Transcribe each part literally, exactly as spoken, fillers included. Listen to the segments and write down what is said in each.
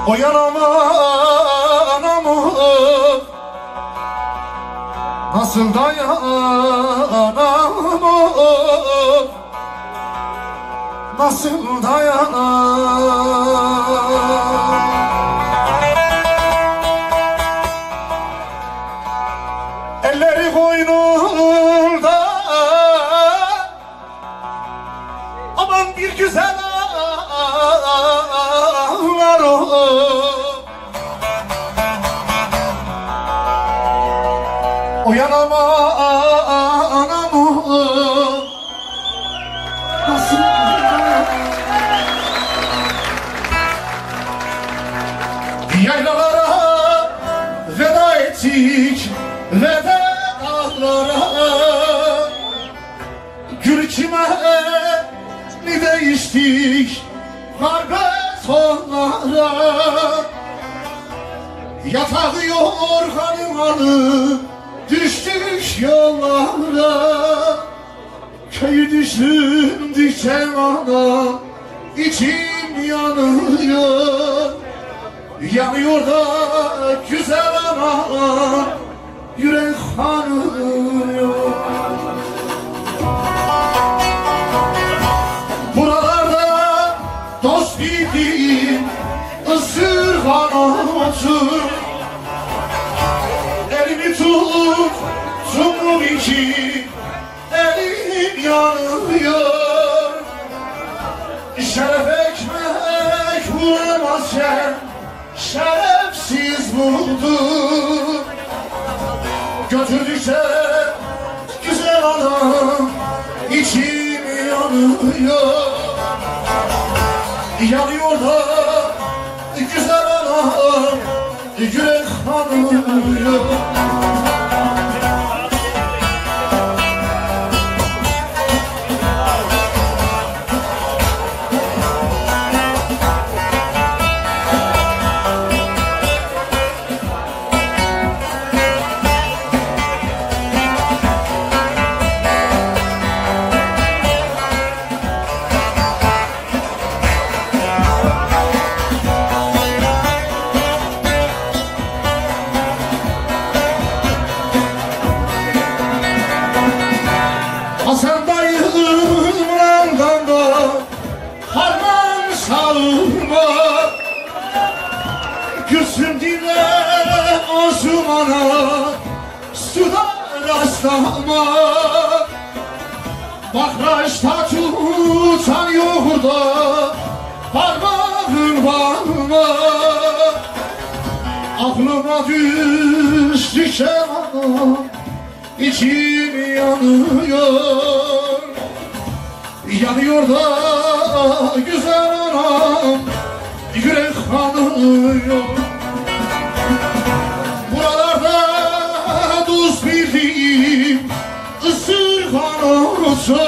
O yanama anamı nasıl dayanamam, nasıl dayanamam. Elleri koynunda aman bir güzel ağlar o. O yanama anamı nasıl yaylalara veda ettik, veda dağlara, gül çimeni değiştik, garbet onlara. Yatağı yorganı düştük yollara, köyü düşündükçe bana içim yanıyor. Yanıyor da güzel ama yürek kanıyor. Buralarda dost bildiğim ısırgan otur, elimi tut, sumru iki, elim yanıyor. Şeref ekmek bulamazken şerefsiz buldu. Götürdükçe güzel adam içim yanıyor. Yanıyor da güzel adam yürek kanıyor. Hasan dayımdan da harman savurma, gülsün dile Osman'a suda rastlama. Bakraçta tutan yoğurda parmağın var mı? Aklıma düştükçe bana İçim yanıyor, yanıyor da güzel anam yürek kanıyor. Buralarda dost bildiğim ısırgan olsa,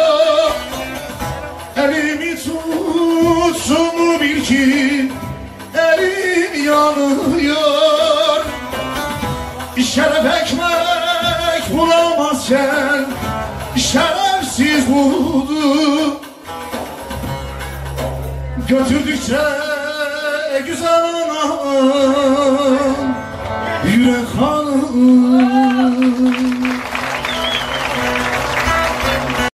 elimi tutsun bil ki elim yanıyor. Şeref ekmek bulamazken şerefsiz buldu. Götürdükçe güzel anam yürek kanım.